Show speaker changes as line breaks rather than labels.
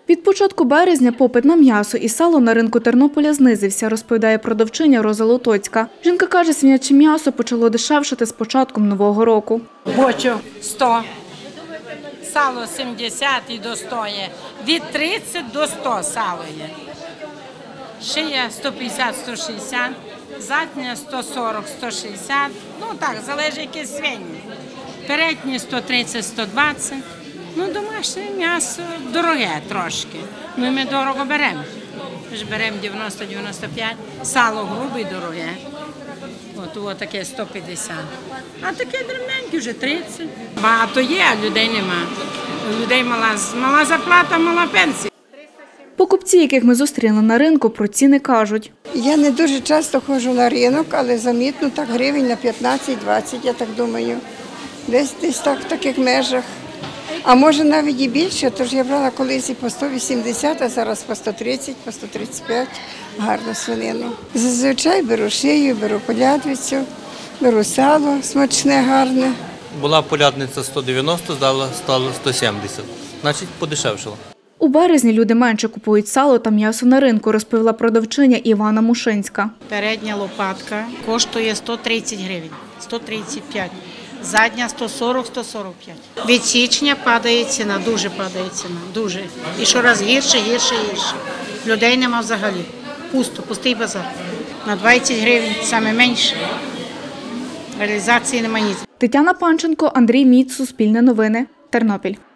Від початку березня попит на м'ясо і сало на ринку Тернополя знизився, розповідає продавчиня Роза Лотоцька. Жінка каже, свиняче м'ясо почало дешевшати з початком Нового року.
Бочо 100, сало 70 і до 100 є, від 30 до 100 сало є. Шия 150-160, задня 140-160, ну так, залежить які свині. Передні 130-120, ну домашнє м'ясо дороге трошки, ну і ми дорого беремо. Ми ж беремо 90-95, сало грубе і дороге. От таке 150, а таке дрібненьке вже 30. Багато є, а людей нема. У людей мала зарплата, мала пенсія.
Покупці, яких ми зустріли на ринку, про ціни кажуть.
Я не дуже часто ходжу на ринок, але замітно так гривень на 15-20, я так думаю. Десь так в таких межах. А може навіть і більше, тож я брала колись і по 180, а зараз по 130, по 135 гарну свинину. Зазвичай беру шию, беру полядвицю, беру сало смачне, гарне.
Була полядниця 190, стало 170, значить подешевшало.
У березні люди менше купують сало та м'ясо на ринку, розповіла продавчиня Івана Мушинська.
Передня лопатка коштує 130 гривень, 135, задня 140-145. Від січня падає ціна, дуже падає ціна, дуже. І щораз гірше. Людей нема взагалі. Пустий базар. На 20 гривень, саме менше. Реалізації немає ні.
Тетяна Панченко, Андрій Міц, Суспільне новини, Тернопіль.